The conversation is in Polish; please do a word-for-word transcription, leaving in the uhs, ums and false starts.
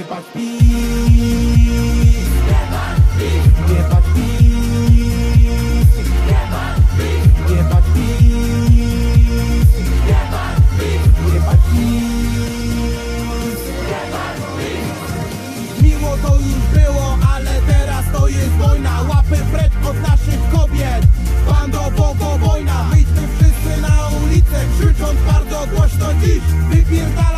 Jebać PiS, jebać PiS, jebać PiS, jebać PiS, jebać PiS, jebać PiS, jebać PiS, jebać PiS. Miło to już było, ale teraz to jest wojna. Łapy precz od naszych kobiet, bando, bogo, wojna. Wyjdźmy wszyscy na ulicę, krzycząc bardzo głośno dziś. Wypierdalaj